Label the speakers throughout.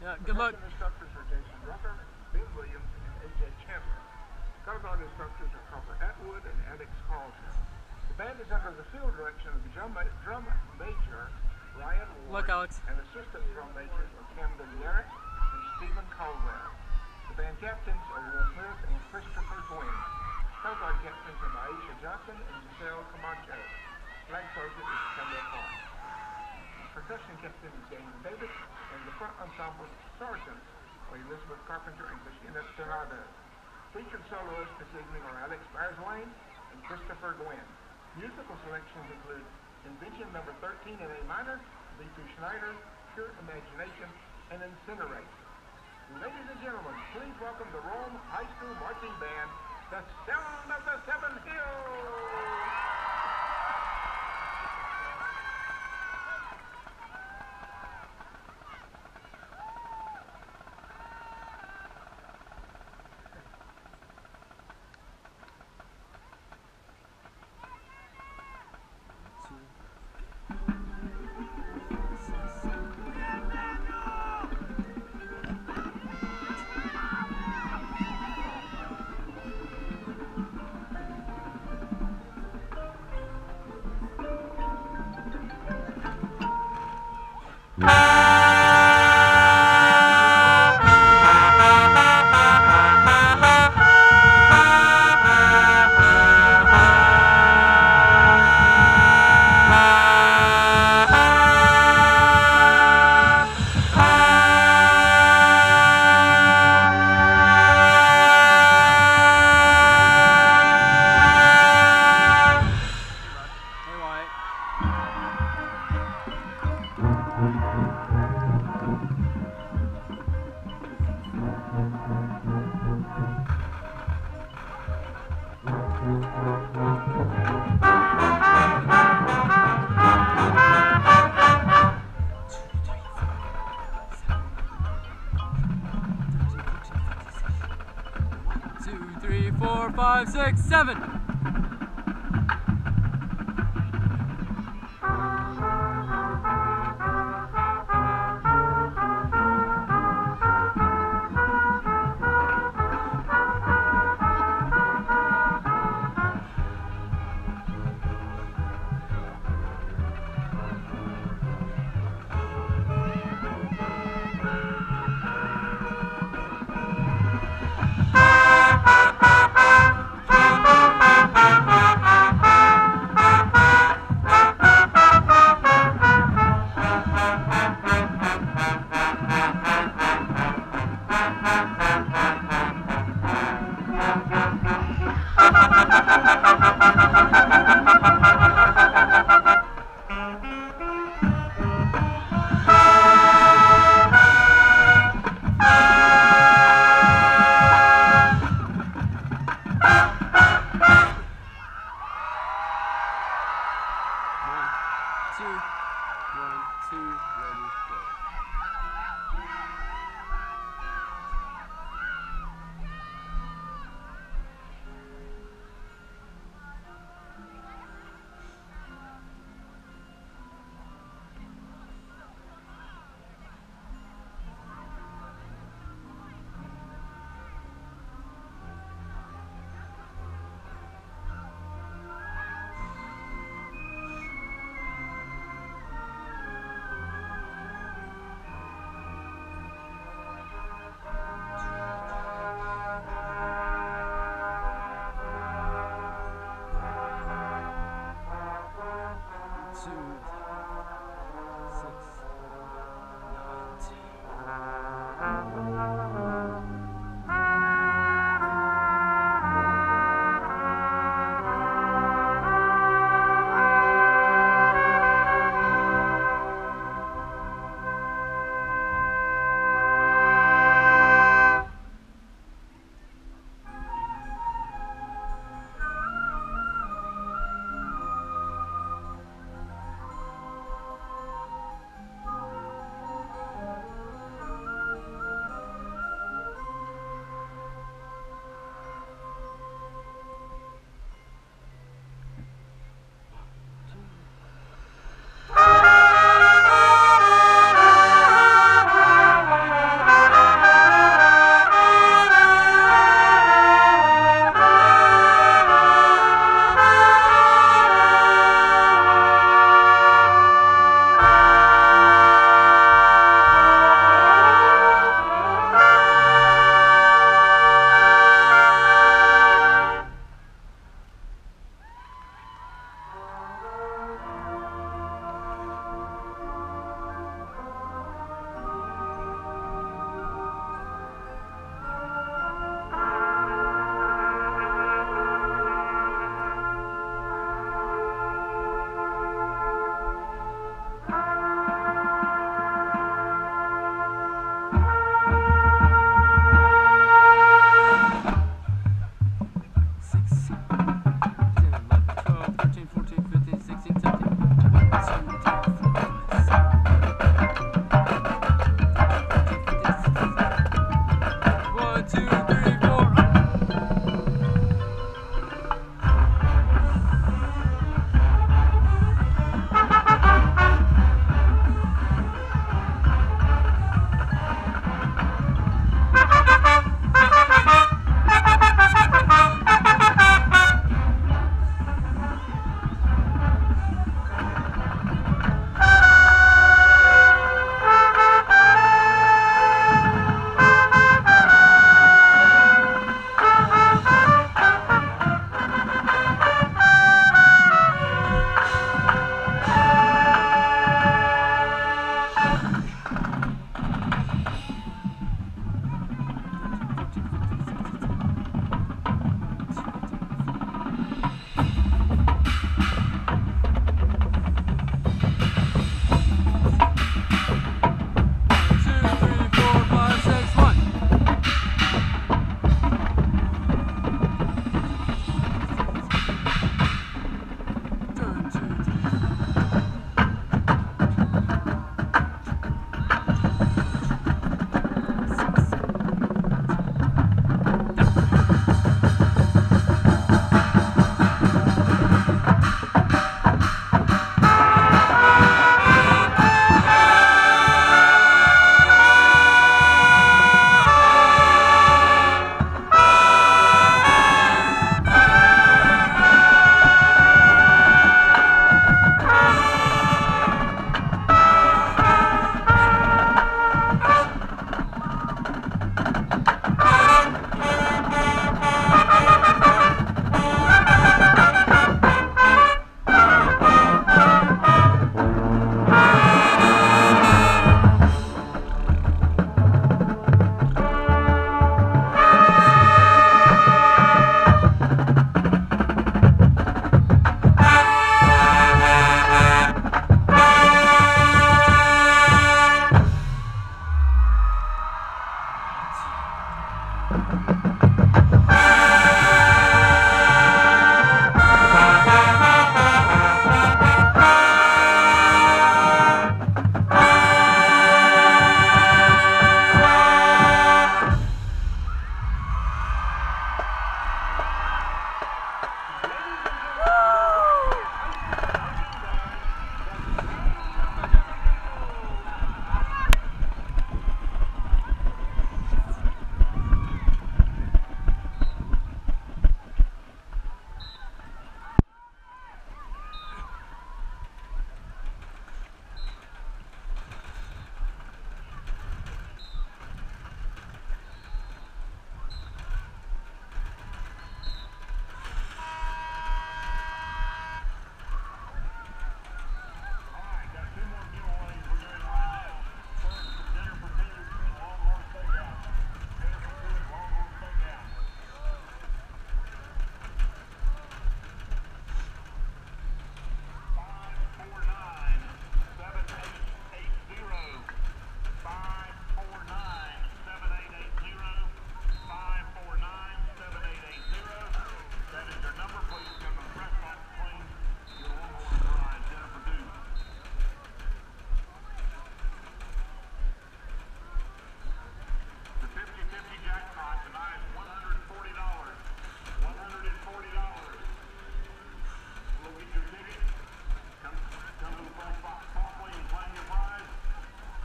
Speaker 1: Good luck.
Speaker 2: Instructors are Jason Rucker, Ben Williams, and A.J. Chandler. Color guard instructors are Copper Atwood and Alex Carlson. The band is under the field direction of the drum major, Ryan Ward,
Speaker 1: Look, Alex.
Speaker 2: and assistant drum majors are Camden Garrett and Stephen Caldwell. The band captains are Will Smith and Christopher Gwynn. Color guard captains are Maisha Johnson and Giselle Camacho. Flag sergeant is Kendall Clark. Percussion captain is Daniel Davis, and the front ensemble sergeants are Elizabeth Carpenter and Christina Tornado. Featured soloists this evening are Alex Barzlane and Christopher Gwynn. Musical selections include Invention No. 13 in A minor, B.P. Schneider, Pure Imagination, and Incinerate. Ladies and gentlemen, please welcome the Rome High School Marching Band, the Sound of the Seven Hills!
Speaker 1: Two, three, four, five, six, seven.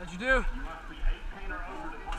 Speaker 1: How'd you do?
Speaker 2: You must be 18 or over to